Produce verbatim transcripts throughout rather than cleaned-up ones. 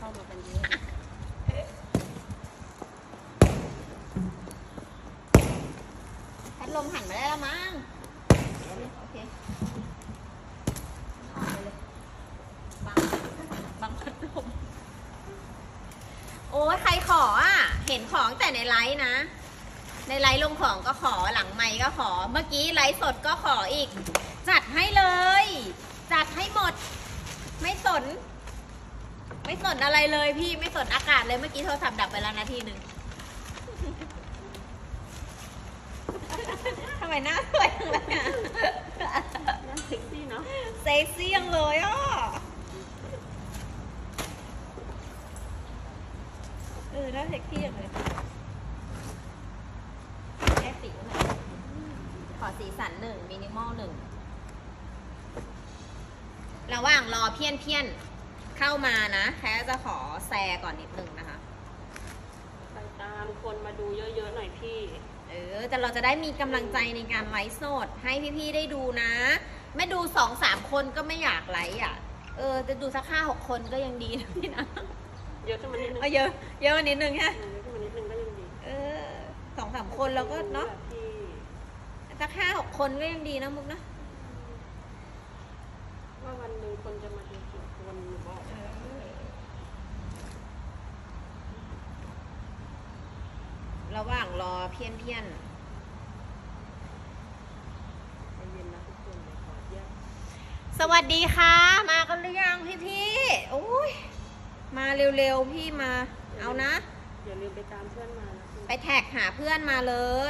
ามากันเยอะพัดลมหันมาได้แล้วมั้งโอเคออกไปเลยบังบังพัดลมโอ้ยใครขออ่ะเห็นของแต่ในไลฟ์นะในไลฟ์ลงของก็ขอหลังไมค์ก็ขอเมื่อกี้ไลฟ์สดก็ขออีกจัดให้เลยจัดให้หมดไม่สนไม่สนอะไรเลยพี่ไม่สนอากาศเลยเมื่อกี้โทรศัพท์ดับไปแล้วนาทีหนึ่งทำไมหน้าสวยจังเลยอ่ะหน้าเซ็กซี่เนาะเซ็กซี่ยังเลยอ่ะเออหน้าเซ็กซี่ยังเลยแค่สีหน่อยขอสีสันหนึ่งมินิมอลหนึ่งระหว่างรอเพี้ยนเพี้ยนเข้ามานะแค่จะขอแซก่อนนิดนึงนะคะไปตามคนมาดูเยอะๆหน่อยพี่เออแต่เราจะได้มีกำลังใจในการไลฟ์สดให้พี่ๆได้ดูนะไม่ดูสองสามคนก็ไม่อยากไลฟ์อ่ะเออจะดูสักห้าหกคนก็ยังดีนะพี่นะเยอะขึ้นมานิดนึงเยอะเยอะนิดนึงแค่เยอะขึ้นมานิดนึงก็ยังดีเออสองสามคนเราก็เนาะสักห้าหกคนก็ยังดีนะมุกนะว่าวันหนึ่งคนจะมาดูกี่คนบอกระหว่างรอเพี้ยนเพี้ยนสวัสดีค่ะมากันหรือยังพี่พี่โอ้ยมาเร็วๆพี่มาเอานะอย่าลืมไปตามเพื่อนมานะไปแท็กหาเพื่อนมาเลย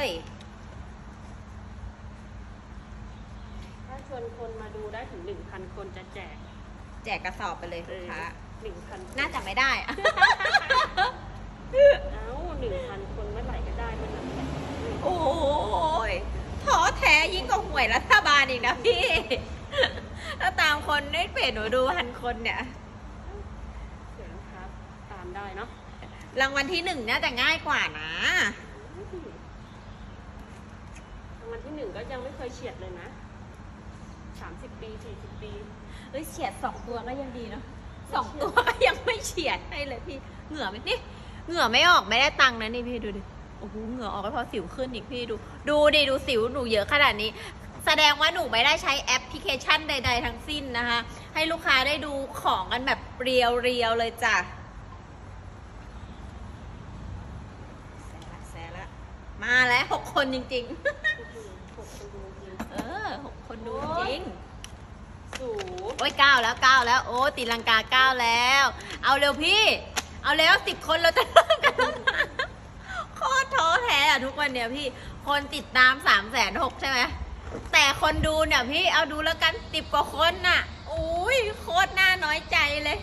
ถ้าชวนคนมาดูได้ถึงหนึ่งพันคนจะแจกแจกกระสอบไปเลยค่ะหนึ่งพันน่าจะไม่ได้เอ้าหนึ่งพันคนเมื่อไหร่ก็ได้เมื่อนั้นโอ้ยท้อแท้ยิ่งกว่าหวยรัฐบาลอีกนะพี่ถ้าตามคนได้เพจหนูดูพันคนเนี่ยเดี๋ยวนะครับตามได้เนาะรางวัลที่หนึ่งน่าจะง่ายกว่านะรางวัลที่หนึ่งก็ยังไม่เคยเฉียดเลยนะสามสิบปีสี่สิบปีเอ้ยเฉียดสองตัวก็ยังดีเนาะสองตัวก็ยังไม่เฉียดให้เลยพี่เหงื่อไม่นี่เหงื่อไม่ออกไม่ได้ตังค์นะนี่พี่ดูดิโอ้โหเหงื่อออกก็เพราะสิวขึ้นอีกพี่ดูดูดิดูสิวหนูเยอะขนาดนี้แสดงว่าหนูไม่ได้ใช้แอปพลิเคชันใดๆทั้งสิ้นนะคะให้ลูกค้าได้ดูของกันแบบเรียวๆเลยจ้ะแซละแซละมาแล้วหกคนจริงๆเออหกคนดูจริงสูโอ้ยเก้าแล้วเก้าแล้วโอ้ตีลังกาเก้าแล้วเอาเร็วพี่เอาแล้วสิบคนเราจะเริ่มกันโคตรท้อแท้อะทุกวันเนี่ยพี่คนติดตามสามแสนหกใช่ไหมแต่คนดูเนี่ยพี่เอาดูแล้วกันสิบกว่าคนน่ะอุ้ยโคตรน่าน้อยใจเลย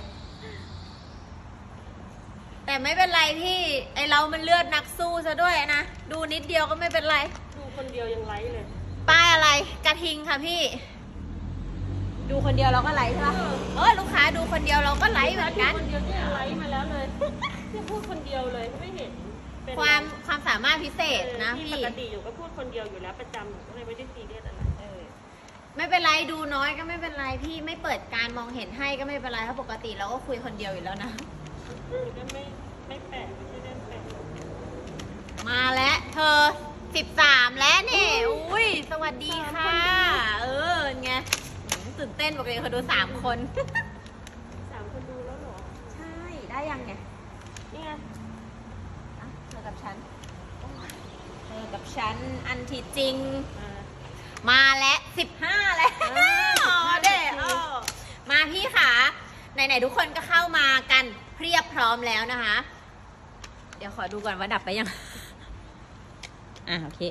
แต่ไม่เป็นไรพี่ไอเรามันเลือดนักสู้ซะด้วยนะดูนิดเดียวก็ไม่เป็นไรดูคนเดียวยังไลฟ์เลยป้ายอะไรกระทิงค่ะพี่ดูคนเดียวเราก็ไลฟ์ใช่ปะเออลูกค้าดูคนเดียวเราก็ไลฟ์เหมือนกันคนเดียวที่ไลฟ์มาแล้วเลยที่พูดคนเดียวเลยไม่เห็นความความสามารถพิเศษนะพี่ปกติอยู่ก็พูดคนเดียวอยู่แล้วประจำก็เลยไม่ได้ซีเรียสอะไรไม่เป็นไรดูน้อยก็ไม่เป็นไรพี่ไม่เปิดการมองเห็นให้ก็ไม่เป็นไรเพราะปกติเราก็คุยคนเดียวอยู่แล้วนะก็ไม่ไม่แปลกไม่ใช่เรื่องแปลกมาแล้วเธอสิบสามแล้วนี่อุ้ยสวัสดีค่ะเออไงตื่นเต้นบอกเลยเขาดูสามคนสามคนดูแล้วเหรอใช่ได้ยังไงนี่ไงเธอกับฉันเธอกับฉันอันที่จริงมาแล้วสิบห้าแล้วเด้อมาพี่ขาไหนๆทุกคนก็เข้ามากันเพียบพร้อมแล้วนะคะเดี๋ยวขอดูก่อนว่าดับไปยังอ่ะโอเค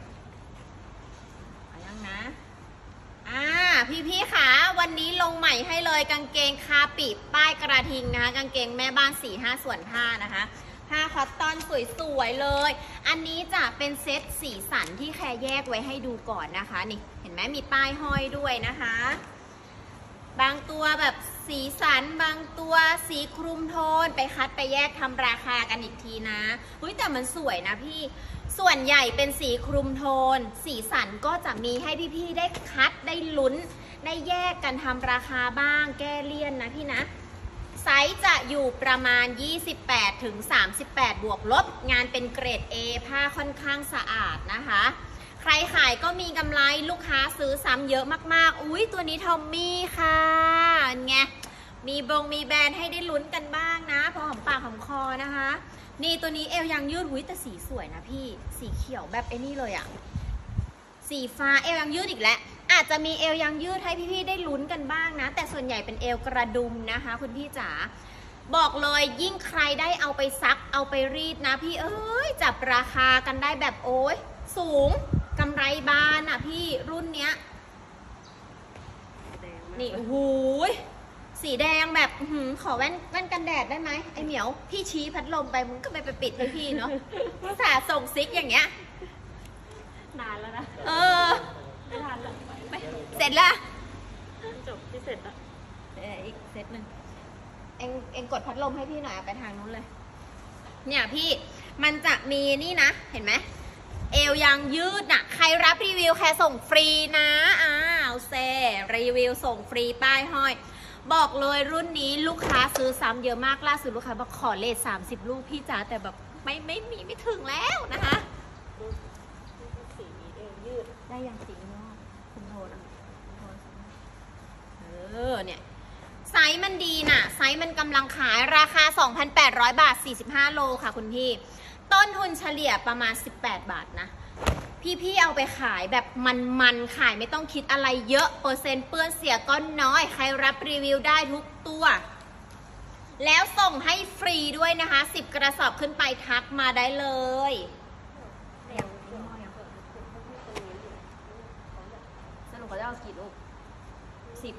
เอายังนะอ่าพี่ๆค่ะวันนี้ลงใหม่ให้เลยกางเกงคาปิป้ายกระทิงนะคะกางเกงแม่บ้าน สี่ห้า ส่วนผ้านะคะผ้าคอตตอนสวยๆเลยอันนี้จะเป็นเซตสีสันที่แค่แยกไว้ให้ดูก่อนนะคะนี่เห็นไหมมีป้ายห้อยด้วยนะคะบางตัวแบบสีสันบางตัวสีคลุมโทนไปคัดไปแยกทำราคากันอีกทีนะเฮ้ยแต่มันสวยนะพี่ส่วนใหญ่เป็นสีคลุมโทนสีสันก็จะมีให้พี่ๆได้คัดได้ลุ้นได้แยกกันทำราคาบ้างแก้เลี่ยนนะพี่นะไซส์จะอยู่ประมาณ ยี่สิบแปดถึงสามสิบแปด บวกลบงานเป็นเกรด A ผ้าค่อนข้างสะอาดนะคะใครขายก็มีกำไรลูกค้าซื้อซ้ำเยอะมากๆอุ้ยตัวนี้ทอมมี่ค่ะไงมีบงมีแบรนด์ให้ได้ลุ้นกันบ้างนะพอหอมปากหอมคอนะคะนี่ตัวนี้เอวยางยืดอุ้ยแต่สีสวยนะพี่สีเขียวแบบไอ้นี่เลยอะสีฟ้าเอวยางยืดอีกแล้วอาจจะมีเอวยางยืดให้พี่ๆได้ลุ้นกันบ้างนะแต่ส่วนใหญ่เป็นเอวกระดุมนะคะคุณพี่จ๋าบอกเลยยิ่งใครได้เอาไปซักเอาไปรีดนะพี่เอ้ยจับราคากันได้แบบโอ้ยสูงกำไรบานอ่ะพี่รุ่นเนี้ยนี่โอ้โหสีแดงแบบหืขอแว่นแว่นกันแดดได้ไหมไอเหมียวพี่ชี้พัดลมไปมึงก็ไปไปปิดให้พี่เนาะสาส่งซิกอย่างเงี้ยนานแล้วนะเออไม่ทันแล้วเสร็จแล้วจบที่เสร็จแล้วเอออีกเซตหนึ่งเอ็งเอ็งกดพัดลมให้พี่หน่อยไปทางนู้นเลยเนี่ยพี่มันจะมีนี่นะเห็นไหมเอวยางยืดน่ะใครรับรีวิวแค่ส่งฟรีนะอ้าวเซรีวิวส่งฟรีป้ายห้อยบอกเลยรุ่นนี้ลูกค้าซื้อซ้ำเยอะมากล่าสุดลูกค้าบอกขอเลทสามสิบลูกพี่จ๋าแต่แบบไม่ไม่มีไม่ถึงแล้วนะคะสีเอวยืดได้ยังสีนอกคุณโทนเออเนี่ยไซส์มันดีน่ะไซส์มันกำลังขายราคา สองพันแปดร้อย บาทสี่สิบห้าโลค่ะคุณพี่ต้นทุนเฉลี่ยประมาณสิบแปดบาทนะพี่ๆเอาไปขายแบบมันๆขายไม่ต้องคิดอะไรเยอะเปอร์เซ็นต์เปื้อนเสียก็น้อยใครรับรีวิวได้ทุกตัวแล้วส่งให้ฟรีด้วยนะคะสิบกระสอบขึ้นไปทักมาได้เลยสรุปเขาจะเอากี่ลูกสิบ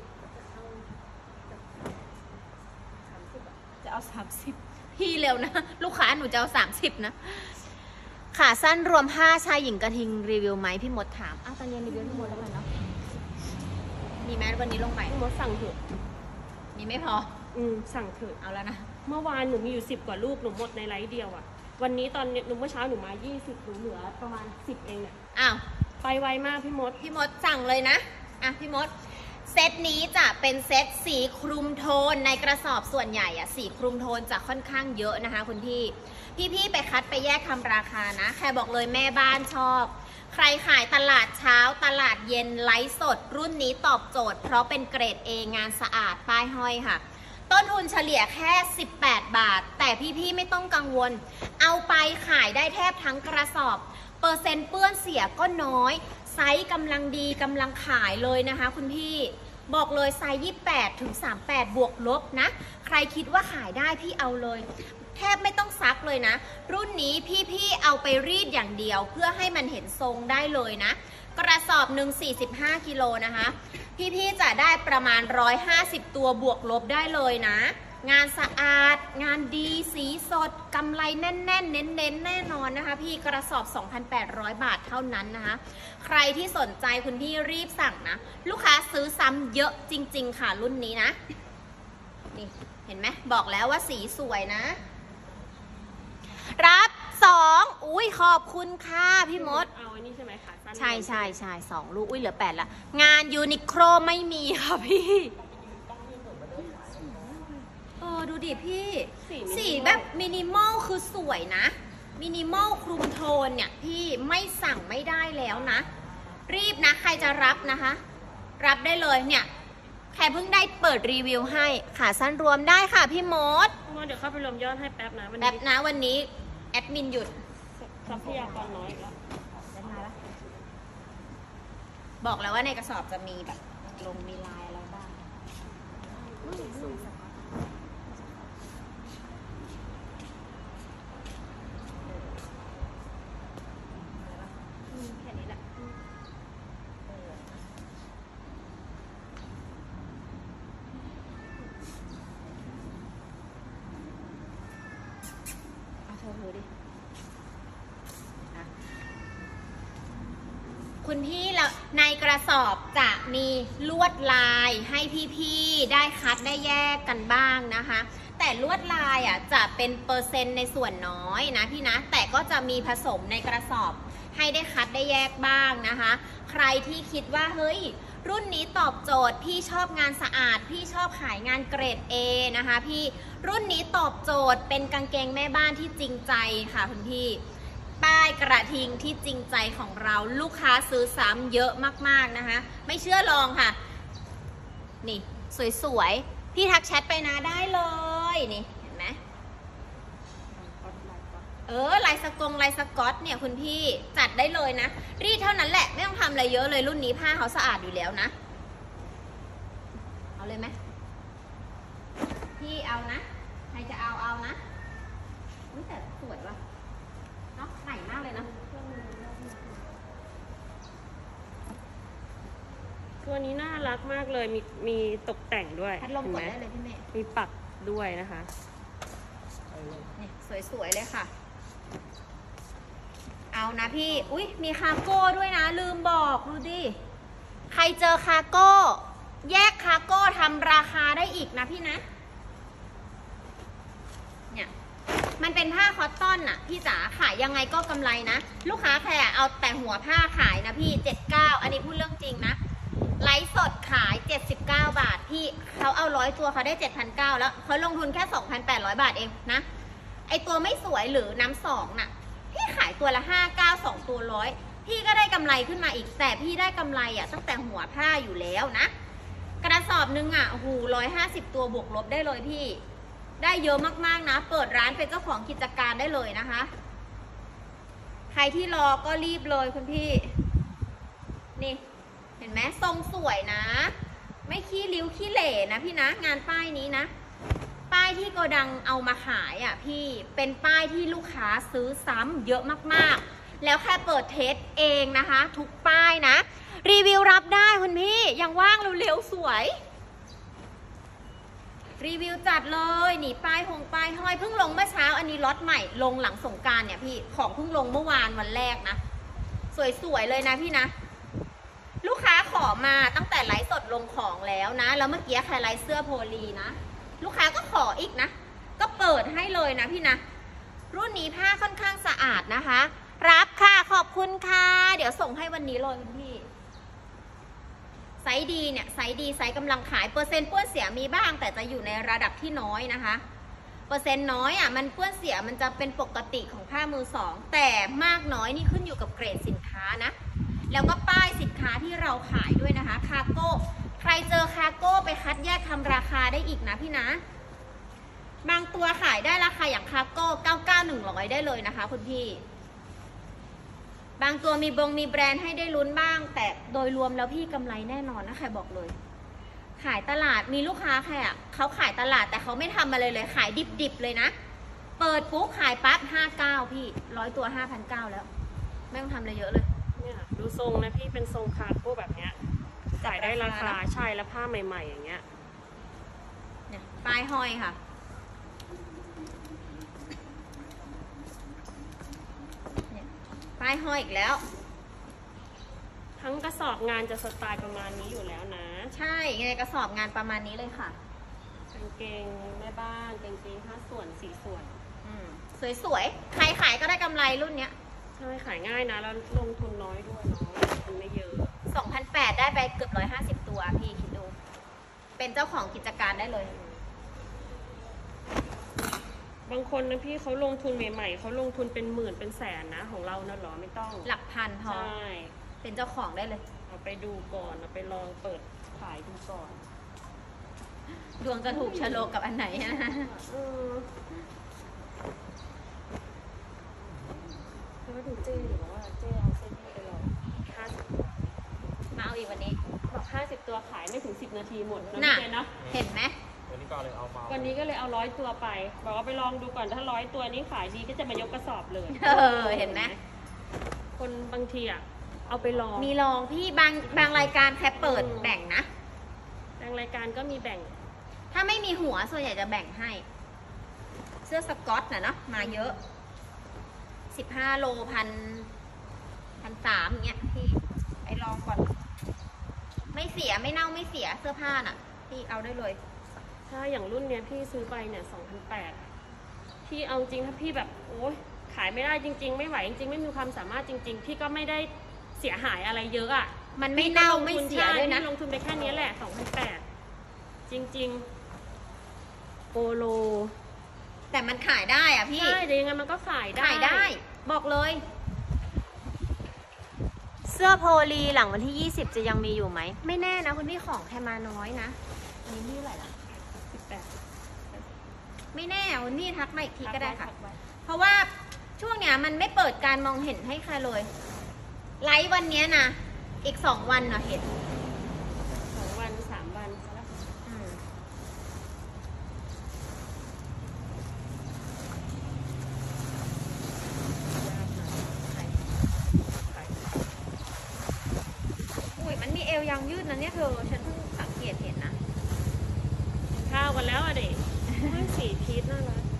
จะเอาสามสิบพี่เร็วนะลูกค้าหนูจะเอาสามสิบนะขาสั้นรวมผ้าชายหญิงกระทิงรีวิวไหมพี่มดถามอ้าวตอนเย็นรีวิวพี่มดแล้วกันเนาะมีไหมวันนี้ลงใหม่พี่มดสั่งเถอะมีไม่พออืมสั่งเถอะเอาแล้วนะเมื่อวานหนูมีอยู่สิบกว่าลูกหนูหมดในไลฟ์เดียวอ่ะวันนี้ตอนหนูเมื่อเช้าหนูมายี่สิบหนูเหลือประมาณสิบเองเนี่ยอ้าวไปไวมากพี่มดพี่มดสั่งเลยนะอ่ะพี่มดเซตนี้จะเป็นเซตสีคลุมโทนในกระสอบส่วนใหญ่อะสีคลุมโทนจะค่อนข้างเยอะนะคะคุณพี่พี่ๆไปคัดไปแยกทำราคานะใครบอกเลยแม่บ้านชอบใครขายตลาดเช้าตลาดเย็นไลฟ์สดรุ่นนี้ตอบโจทย์เพราะเป็นเกรด A งานสะอาดป้ายห้อยค่ะต้นทุนเฉลี่ยแค่สิบแปดบาทแต่พี่ๆไม่ต้องกังวลเอาไปขายได้แทบทั้งกระสอบเปอร์เซ็นต์เปื้อนเสียก็น้อยไซส์กำลังดีกำลังขายเลยนะคะคุณพี่บอกเลยไซส์ยี่สิบแปดถึงสามสิบแปดบวกลบนะใครคิดว่าขายได้พี่เอาเลยแทบไม่ต้องซักเลยนะรุ่นนี้พี่ๆเอาไปรีดอย่างเดียวเพื่อให้มันเห็นทรงได้เลยนะกระสอบหนึ่งสี่สิบห้ากิโลนะคะพี่ๆจะได้ประมาณหนึ่งร้อยห้าสิบตัวบวกลบได้เลยนะงานสะอาดงานดีสีสดกำไรแน่นๆเน้นๆแน่นอนนะคะพี่กระสอบ สองพันแปดร้อย บาทเท่านั้นนะคะใครที่สนใจคุณพี่รีบสั่งนะลูกค้าซื้อซ้ำเยอะจริงๆค่ะรุ่นนี้นะนี่เห็นไหมบอกแล้วว่าสีสวยนะรับสองอุ้ยขอบคุณค่ะพี่มดเอาอันนี้ใช่ไหมคะใช่ใช่ใช่สองลูกอุ้ยเหลือแปดละงานยูนิโคลไม่มีค่ะพี่เออดูดิพี่สีแบบมินิมอลคือสวยนะมินิมอลคลุมโทนเนี่ยพี่ไม่สั่งไม่ได้แล้วนะรีบนะใครจะรับนะคะรับได้เลยเนี่ยแค่เพิ่งได้เปิดรีวิวให้ขาสั้นรวมได้ค่ะพี่มดเดี๋ยวเข้าไปรวมยอดให้แป๊บนะแป๊บนะวันนี้แอดมินหยุดทรัพยากรน้อยแล้วบอกแล้วว่าในกระสอบจะมีแบบลงมีลายอะไรบ้างแค่นี้แหละเอาโชว์ดูดิคุณพี่แล้วในกระสอบจะมีลวดลายให้พี่ๆได้คัดได้แยกกันบ้างนะคะแต่ลวดลายอ่ะจะเป็นเปอร์เซ็นต์ในส่วนน้อยนะพี่นะแต่ก็จะมีผสมในกระสอบให้ได้คัดได้แยกบ้างนะคะใครที่คิดว่าเฮ้ยรุ่นนี้ตอบโจทย์พี่ชอบงานสะอาดพี่ชอบขายงานเกรด A นะคะพี่รุ่นนี้ตอบโจทย์เป็นกางเกงแม่บ้านที่จริงใจค่ะคุณพี่ป้ายกระทิงที่จริงใจของเราลูกค้าซื้อซ้ำเยอะมากๆนะคะไม่เชื่อลองค่ะนี่สวยๆพี่ทักแชทไปนะได้เลยนี่เห็นไหมเออลายสกงลายสก๊อตเนี่ยคุณพี่จัดได้เลยนะรีดเท่านั้นแหละไม่ต้องทำอะไรเยอะเลยรุ่นนี้ผ้าเขาสะอาดอยู่แล้วนะเอาเลยไหมพี่เอานะใครจะเอาเอานะอุ๊ยแต่สวยว่ะเนาะใหม่มากเลยนะตัวนี้น่ารักมากเลยมีมีตกแต่งด้วยพัดลมกดได้เลยพี่เมย์มีปักด้วยนะคะนี่สวยๆเลยค่ะเอานะพี่อุ๊ยมีคาร์โก้ด้วยนะลืมบอกดูดิใครเจอคาร์โก้แยกคาร์โก้ทำราคาได้อีกนะพี่นะเนี่ยมันเป็นผ้าคอตตอนน่ะพี่จ๋าขายยังไงก็กำไรนะลูกค้าแค่เอาแต่หัวผ้าขายนะพี่เจ็ดสิบเก้าอันนี้พูดเรื่องจริงนะไลฟ์สดขายเจ็ดสิบเก้าบาทพี่เขาเอาร้อยตัวเขาได้ เจ็ดพันเก้าร้อย แล้วเขาลงทุนแค่ สองพันแปดร้อย บาทเองนะไอตัวไม่สวยหรือน้ำสองน่ะพี่ขายตัวละห้าสิบเก้า สองตัวร้อยพี่ก็ได้กำไรขึ้นมาอีกแต่พี่ได้กำไรอ่ะตั้งแต่หัวผ้าอยู่แล้วนะกระสอบนึงอ่ะโอ้โหร้อยห้าสิบตัวบวกลบได้เลยพี่ได้เยอะมากๆนะเปิดร้านเป็นเจ้าของกิจการได้เลยนะคะใครที่รอก็รีบเลยคุณพี่นี่เห็นไหมทรงสวยนะไม่ขี้ริ้วขี้เหร่นะพี่นะงานป้ายนี้นะป้ายที่โกดังเอามาขายอ่ะพี่เป็นป้ายที่ลูกค้าซื้อซ้ำเยอะมากๆแล้วแค่เปิดเทสเองนะคะทุกป้ายนะรีวิวรับได้คุณพี่ยังว่างเร็วๆสวยรีวิวจัดเลยนี่ป้ายหงป้ายห้อยเพิ่งลงเมื่อเช้าอันนี้ล็อตใหม่ลงหลังสงกรานต์เนี่ยพี่ของเพิ่งลงเมื่อวานวันแรกนะสวยๆเลยนะพี่นะลูกค้าขอมาตั้งแต่ไลฟ์สดลงของแล้วนะแล้วเมื่อกี้ใครไลฟ์เสื้อโพลีนะลูกค้าก็ขออีกนะก็เปิดให้เลยนะพี่นะรุ่นนี้ผ้าค่อนข้างสะอาดนะคะรับค่ะขอบคุณค่ะเดี๋ยวส่งให้วันนี้เลยคุณพี่ไซส์ดีเนี่ยไซส์ดีไซส์กำลังขายเปอร์เซ็นต์เปื้อนเสียมีบ้างแต่จะอยู่ในระดับที่น้อยนะคะเปอร์เซ็นต์น้อยอ่ะมันเปื้อนเสียมันจะเป็นปกติของผ้ามือสองแต่มากน้อยนี่ขึ้นอยู่กับเกรดสินค้านะแล้วก็ป้ายสินค้าที่เราขายด้วยนะคะคาร์โก้ใครเจอคาร์โก้ไปคัดแยกทำราคาได้อีกนะพี่นะบางตัวขายได้ราคาอย่างคาร์โก้เก้าสิบเก้า หนึ่งร้อยได้เลยนะคะคุณพี่บางตัวมีบงมีแบรนด์ให้ได้ลุ้นบ้างแต่โดยรวมแล้วพี่กำไรแน่นอนนะใครบอกเลยขายตลาดมีลูกค้าใครอ่ะเขาขายตลาดแต่เขาไม่ทำอะไรเลยขายดิบๆเลยนะเปิดปุ๊บขายปั๊บห้าสิบเก้าพี่ร้อยตัว ห้าพันเก้าร้อย แล้วไม่ต้องทำอะไรเยอะเลยเนี่ยดูทรงนะพี่เป็นทรงคาร์โก้แบบเนี้ยจ่ายได้ราคาใช่แล้วผ้าใหม่ๆอย่างเงี้ยเนี่ยป้ายห้อยค่ะป้ายห้อยอีกแล้วทั้งกระสอบงานจะสไตล์ประมาณนี้อยู่แล้วนะใช่ในกระสอบงานประมาณนี้เลยค่ะกางเกงแม่บ้านกางเกงห้าส่วนสี่ส่วนสวยๆใครขายก็ได้กำไรรุ่นเนี้ยใช่ขายง่ายนะแล้วลงทุนน้อยด้วยเนาะทุนไม่เยอะสองพันแปดร้อย ได้ไปเกือบหนึ่งร้อยห้าสิบตัวพี่คิดดูเป็นเจ้าของกิจการได้เลยบางคนนะพี่เขาลงทุนใหม่ๆเขาลงทุนเป็นหมื่นเป็นแสนนะของเรานะหรอไม่ต้องหลักพันพอใช่เป็นเจ้าของได้เลยเอาไปดูก่อนเอาไปลองเปิดขายดูก่อนดวงจะถูกชะโลกกับอันไหนนะแล้วดูเจ๊หรือว่าเจ๊เอาเส้นนี้ไปลองห้าสิบมาเอาอีกวันนี้บอกห้าสิบตัวขายไม่ถึงสิบนาทีหมดนะเจ๊นะเห็นไหมวันนี้ก็เลยเอามาวันนี้ก็เลยเอาร้อยตัวไปบอกว่าไปลองดูก่อนถ้าร้อยตัวนี้ขายดีก็จะมายกกระสอบเลยเออเห็นไหมคนบางทีอ่ะเอาไปลองมีลองพี่บางบางรายการแค่เปิดแบ่งนะบางรายการก็มีแบ่งถ้าไม่มีหัวส่วนใหญ่จะแบ่งให้เสื้อสก๊อตน่ะเนาะมาเยอะสิบห้าโลพันพันสามอย่างเงี้ยพี่ไปลองก่อนไม่เสียไม่เน่าไม่เสียเสื้อผ้าน่ะพี่เอาได้เลยถ้าอย่างรุ่นเนี้ยพี่ซื้อไปเนี่ยสองพันแปดพี่เอาจริงถ้าพี่แบบโอ๊ยขายไม่ได้จริงๆไม่ไหวจริงๆไม่มีความสามารถจริงๆพี่ก็ไม่ได้เสียหายอะไรเยอะอ่ะมันไม่เน่าไม่เสียด้วยนะลงทุนไปแค่นี้แหละสองพันแปดจริงๆโปโลแต่มันขายได้อะพี่ใช่แต่ยังไงมันก็ขายได้ขายได้ บอกเลย เสื้อโพลีหลังวันที่ยี่สิบจะยังมีอยู่ไหม ไม่แน่นะคุณพี่ของแค่มาน้อยนะอันนี้พี่เท่าไหร่ละสิบแปดไม่แน่คุณพี่ทักมาอีกทีก็ได้ค่ะทัว้เพราะว่าช่วงเนี้ยมันไม่เปิดการมองเห็นให้ใครเลย ไลฟ์วันเนี้ยนะ อีกสองวันเนาะเห็นสองวันสามวันซะแล้วอืมอุ้ยมันมีเอวยางยืดนะเนี่ยเธอ ฉันเพิ่งสังเกตเห็นนะกินข้าวกันแล้วอะเด็กไม่สีพีชน่ารัก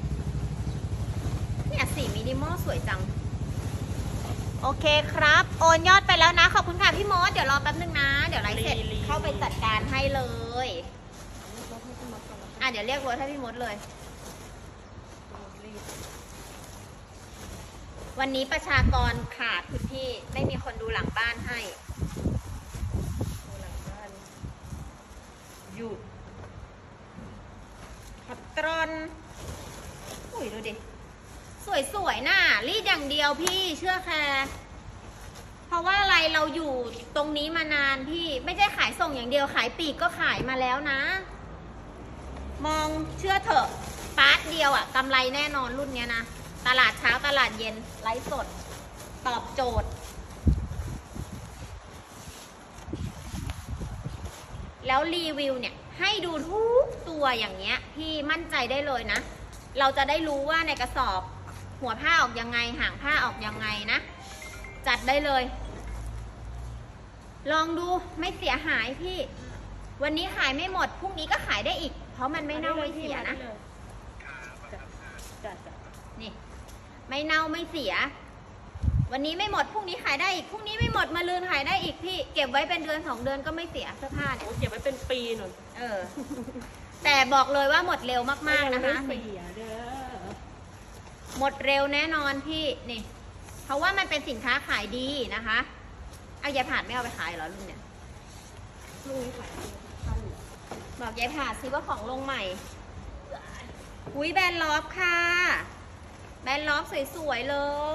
เนี่ยสีมินิมอลสวยจัง โอเคครับ โอนยอดไปแล้วนะ ขอบคุณค่ะพี่มด เดี๋ยวรอแป๊บนึงนะ เดี๋ยวไลฟ์เสร็จเข้าไปจัดการให้เลยรถให้คุณมดก่อนแล้วอ่ะเดี๋ยวเรียกรถให้พี่มดเลยรีบวันนี้ประชากรขาดคุณพี่ ไม่มีคนดูหลังบ้านให้ดูหลังบ้านหยุดขับตรอนอุ้ยดูดิ สวยๆน่ะรีดอย่างเดียวพี่เชื่อแค่เพราะว่าอะไรเราอยู่ตรงนี้มานานพี่ไม่ใช่ขายส่งอย่างเดียวขายปลีกก็ขายมาแล้วนะ มองเชื่อเถอะปาร์ตเดียวอะกำไรแน่นอนรุ่นเนี้ยนะ ตลาดเช้าตลาดเย็นไลฟ์สด ตอบโจทย์ แล้วรีวิวเนี่ยให้ดูทุกตัวอย่างเงี้ยพี่มั่นใจได้เลยนะ เราจะได้รู้ว่าในกระสอบหัวผ้าออกยังไงหางผ้าออกยังไงนะ จัดได้เลย ลองดูไม่เสียหายพี่ วันนี้ขายไม่หมดพรุ่งนี้ก็ขายได้อีก เพราะมันไม่เน่าไม่เสียนะจัดจัดนี่ไม่เน่าไม่เสีย วันนี้ไม่หมดพรุ่งนี้ขายได้อีกพรุ่งนี้ไม่หมดมาลืนขายได้อีกพี่เก็บไว้เป็นเดือนสองเดือนก็ไม่เสียเสื้อผ้าเนี่ยโอ้เก็บไว้เป็นปีหนุนเออ แต่บอกเลยว่าหมดเร็วมากๆนะคะไม่เสียเด้อหมดเร็วแน่นอนพี่นี่ เพราะว่ามันเป็นสินค้าขายดีนะคะเอายายผ่านไม่เอาไปขายเหรอรุ่นเนี่ยลูกนี้ขายดีท่านเหลือบอกยายผ่านซิว่าของลงใหม่อุ้ยแบรนด์ลอฟค่ะ แบรนด์ลอฟสวยๆเลย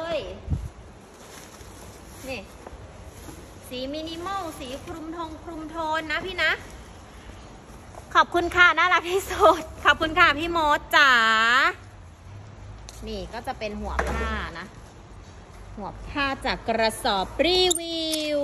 นี่ สีมินิมอลสีคลุมทงคลุมโทนนะพี่นะ ขอบคุณค่ะน่ารักที่สุด ขอบคุณค่ะพี่มดจ๋า นี่ก็จะเป็นหัวผ้านะ หัวผ้าจากกระสอบรีวิว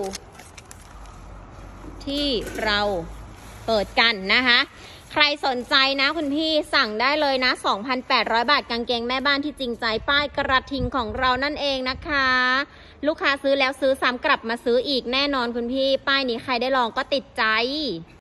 ที่เราเปิดกันนะคะ ใครสนใจนะคุณพี่สั่งได้เลยนะ สองพันแปดร้อย บาทกางเกงแม่บ้านที่จริงใจป้ายกระทิงของเรานั่นเองนะคะ ลูกค้าซื้อแล้วซื้อซ้ำกลับมาซื้ออีกแน่นอนคุณพี่ป้ายนี้ใครได้ลองก็ติดใจ